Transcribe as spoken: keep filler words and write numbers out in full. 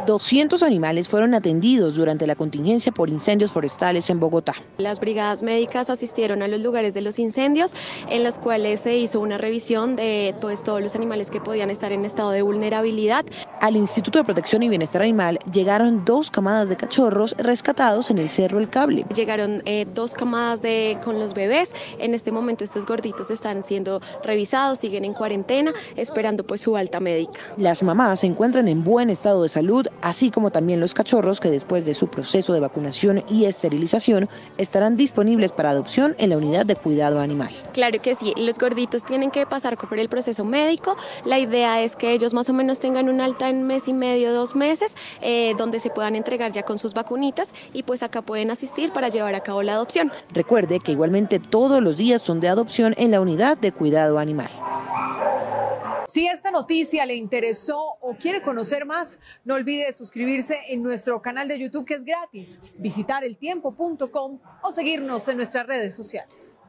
doscientos animales fueron atendidos durante la contingencia por incendios forestales en Bogotá. Las brigadas médicas asistieron a los lugares de los incendios, en los cuales se hizo una revisión de pues, todos los animales que podían estar en estado de vulnerabilidad. Al Instituto de Protección y Bienestar Animal llegaron dos camadas de cachorros rescatados en el Cerro El Cable. Llegaron eh, dos camadas de, con los bebés. En este momento estos gorditos están siendo revisados, siguen en cuarentena, esperando pues su alta médica. Las mamás se encuentran en buen estado de salud, así como también los cachorros que después de su proceso de vacunación y esterilización estarán disponibles para adopción en la unidad de cuidado animal. Claro que sí, los gorditos tienen que pasar por el proceso médico. La idea es que ellos más o menos tengan un alta en mes y medio, dos meses, eh, donde se puedan entregar ya con sus vacunitas y pues acá pueden asistir para llevar a cabo la adopción. Recuerde que igualmente todos los días son de adopción en la unidad de cuidado animal. Si esta noticia le interesó o quiere conocer más, no olvide suscribirse en nuestro canal de YouTube, que es gratis, visitar el tiempo punto com o seguirnos en nuestras redes sociales.